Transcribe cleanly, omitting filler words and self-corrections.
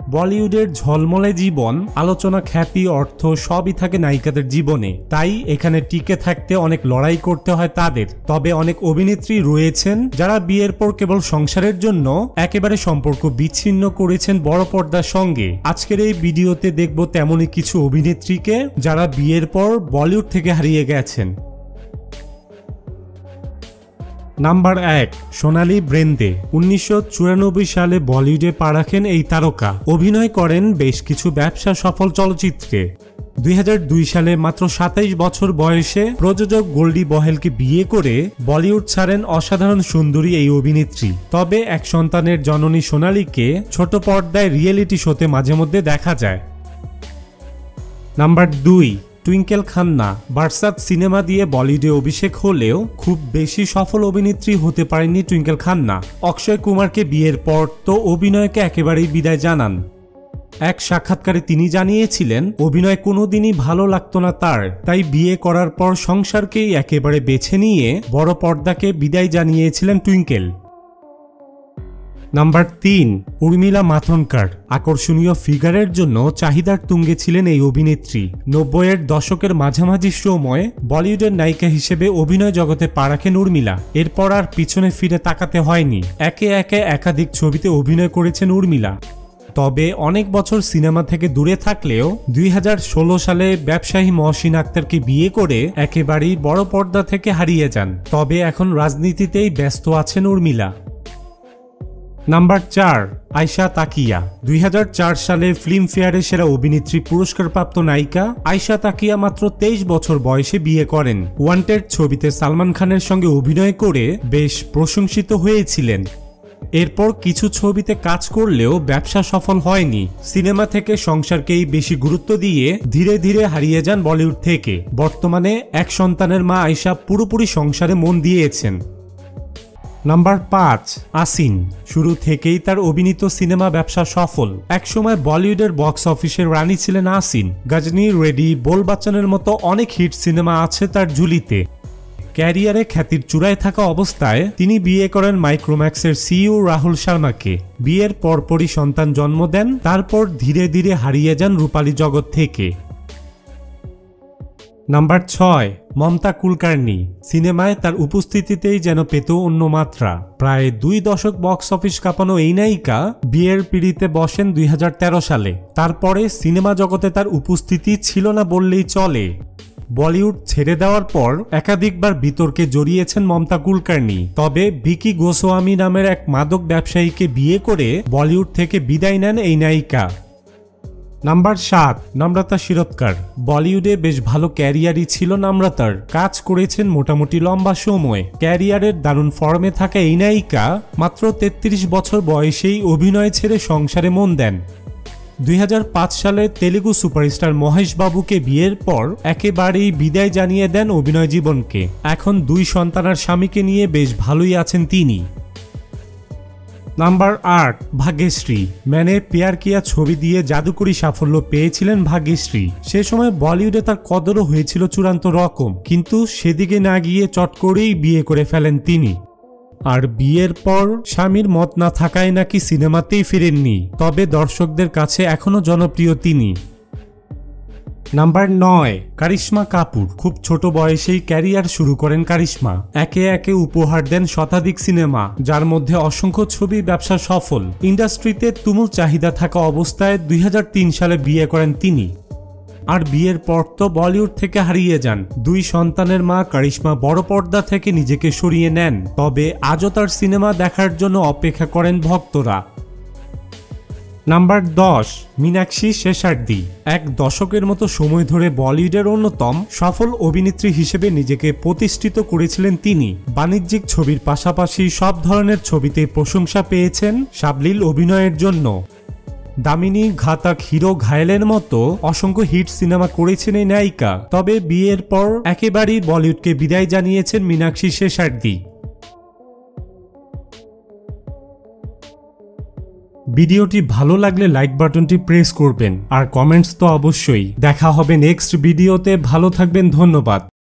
বলিউডের ঝলমলে জীবন, আলোচনা, খ্যাতি, অর্থ সবই থাকে নায়িকাদের জীবনে। তাই এখানে টিকে থাকতে অনেক লড়াই করতে হয় তাদের। তবে অনেক অভিনেত্রী রয়েছেন যারা বিয়ের পর কেবল সংসারের জন্য একেবারে সম্পর্ক বিচ্ছিন্ন করেছেন বড় পর্দার সঙ্গে। আজকের এই ভিডিওতে দেখব তেমনই কিছু অভিনেত্রীকে যারা বিয়ের পর বলিউড থেকে হারিয়ে গেছেন। নাম্বার ১, সোনালী বেন্দ্রে। 1994 সালে বলিউডে পা রাখেন এই তারকা। অভিনয় করেন বেশ কিছু ব্যবসা সফল চলচ্চিত্রে। 2002 সালে মাত্র 27 বছর বয়সে প্রযোজক গোল্ডি বহেলকে বিয়ে করে বলিউড ছাড়েন অসাধারণ সুন্দরী এই অভিনেত্রী। তবে এক সন্তানের জননী সোনালীকে ছোট পর্দায় রিয়েলিটি শোতে মাঝে মধ্যে দেখা যায়। নাম্বার 2, টুইঙ্কেল খান্না। বারসাত সিনেমা দিয়ে বলিউডে অভিষেক হলেও খুব বেশি সফল অভিনেত্রী হতে পারেননি টুইঙ্কেল খান্না। অক্ষয় কুমারকে বিয়ের পর তো অভিনয়কে একেবারেই বিদায় জানান। এক সাক্ষাৎকারে তিনি জানিয়েছিলেন অভিনয় কোনোদিনই ভালো লাগতো না তার, তাই বিয়ে করার পর সংসারকেই একেবারে বেছে নিয়ে বড় পর্দাকে বিদায় জানিয়েছিলেন টুইঙ্কেল। নাম্বার 3, উর্মিলা মাতোন্ডকর। আকর্ষণীয় ফিগারের জন্য চাহিদার তুঙ্গে ছিলেন এই অভিনেত্রী। 90-এর দশকের মাঝামাঝি সময় বলিউডের নায়িকা হিসেবে অভিনয় জগতে পা রাখেন উর্মিলা। এরপর আর পিছনে ফিরে তাকাতে হয়নি। একে একে একাধিক ছবিতে অভিনয় করেছেন উর্মিলা। তবে অনেক বছর সিনেমা থেকে দূরে থাকলেও 2016 সালে ব্যবসায়ী মহসিন আক্তারকে বিয়ে করে একেবারেই বড় পর্দা থেকে হারিয়ে যান। তবে এখন রাজনীতিতেই ব্যস্ত আছেন উর্মিলা। নাম্বার 4, আয়েশা তাকিয়া। 2004 সালে ফিল্মফেয়ারে সেরা অভিনেত্রী পুরস্কারপ্রাপ্ত নায়িকা আয়েশা তাকিয়া মাত্র 23 বছর বয়সে বিয়ে করেন। ওয়ান্টেড ছবিতে সালমান খানের সঙ্গে অভিনয় করে বেশ প্রশংসিত হয়েছিলেন। এরপর কিছু ছবিতে কাজ করলেও ব্যবসা সফল হয়নি। সিনেমা থেকে সংসারকেই বেশি গুরুত্ব দিয়ে ধীরে ধীরে হারিয়ে যান বলিউড থেকে। বর্তমানে এক সন্তানের মা আয়েশা পুরোপুরি সংসারে মন দিয়েছেন। নাম্বার 5, আসিন। শুরু থেকেই তার অভিনীত সিনেমা ব্যবসা সফল। একসময় বলিউডের বক্স অফিসের রানী ছিলেন আসিন। গজনী, রেডি, বোল বাচ্চানের মতো অনেক হিট সিনেমা আছে তার ঝুলিতে। ক্যারিয়ারে খ্যাতির চূড়ায় থাকা অবস্থায় তিনি বিয়ে করেন মাইক্রোম্যাক্সের সিইও রাহুল শর্মাকে। বিয়ের পরপরই সন্তান জন্ম দেন। তারপর ধীরে ধীরে হারিয়ে যান রূপালী জগৎ থেকে। নাম্বার 6, মমতা কুলকার্নি। সিনেমায় তার উপস্থিতিতেই যেন পেত অন্য মাত্রা। প্রায় 2 দশক বক্স অফিস কাঁপানো এই নায়িকা বিয়ের পিঁড়িতে বসেন 2013 সালে। তারপরে সিনেমা জগতে তার উপস্থিতি ছিল না বললেই চলে। বলিউড ছেড়ে দেওয়ার পর একাধিকবার বিতর্কে জড়িয়েছেন মমতা কুলকার্নি। তবে ভিকি গোস্বামী নামের এক মাদক ব্যবসায়ীকে বিয়ে করে বলিউড থেকে বিদায় নেন এই নায়িকা। নাম্বার 7, নম্রতা শিরোদ্কর। বলিউডে বেশ ভালো ক্যারিয়ারই ছিল নম্রতার। কাজ করেছেন মোটামুটি লম্বা সময়। ক্যারিয়ারের দারুণ ফর্মে থাকা এই নায়িকা মাত্র 33 বছর বয়সেই অভিনয় ছেড়ে সংসারে মন দেন। 2005 সালে তেলুগু সুপারস্টার মহেশ বাবুকে বিয়ের পর একেবারেই বিদায় জানিয়ে দেন অভিনয় জীবনকে। এখন 2 সন্তানের স্বামীকে নিয়ে বেশ ভালোই আছেন তিনি। নাম্বার 8, ভাগ্যশ্রী। ম্যানে প্যার কিয়া ছবি দিয়ে জাদুকরি সাফল্য পেয়েছিলেন ভাগ্যশ্রী। সে সময় বলিউডে তার কদরও হয়েছিল চূড়ান্ত রকম, কিন্তু সেদিকে না গিয়ে চট করেই বিয়ে করে ফেলেন তিনি। আর বিয়ের পর স্বামীর মত না থাকায় নাকি সিনেমাতেই ফিরেননি। তবে দর্শকদের কাছে এখনো জনপ্রিয় তিনি। নাম্বার 9, কারিশমা কাপুর। খুব ছোট বয়সেই ক্যারিয়ার শুরু করেন কারিশমা। একে একে উপহার দেন শতাধিক সিনেমা, যার মধ্যে অসংখ্য ছবি ব্যবসা সফল। ইন্ডাস্ট্রিতে তুমুল চাহিদা থাকা অবস্থায় 2003 সালে বিয়ে করেন তিনি। আর বিয়ের পর তো বলিউড থেকে হারিয়ে যান। 2 সন্তানের মা কারিশমা বড় পর্দা থেকে নিজেকে সরিয়ে নেন। তবে আজও তার সিনেমা দেখার জন্য অপেক্ষা করেন ভক্তরা। নাম্বার 10, মীনাক্ষী শেষার্দি। 1 দশকের মতো সময় ধরে বলিউডের অন্যতম সফল অভিনেত্রী হিসেবে নিজেকে প্রতিষ্ঠিত করেছিলেন তিনি। বাণিজ্যিক ছবির পাশাপাশি সব ধরনের ছবিতে প্রশংসা পেয়েছেন সাবলীল অভিনয়ের জন্য। দামিনী, ঘাতক, হিরো, ঘায়েলের মতো অসংখ্য হিট সিনেমা করেছেন এই নায়িকা। তবে বিয়ের পর একেবারেই বলিউডকে বিদায় জানিয়েছেন মীনাক্ষী শেষার্দি। ভিডিওটি ভালো লাগলে লাইক বাটনটি প্রেস করবেন আর কমেন্টস তো অবশ্যই। দেখা হবে নেক্সট ভিডিওতে। ভালো থাকবেন, ধন্যবাদ।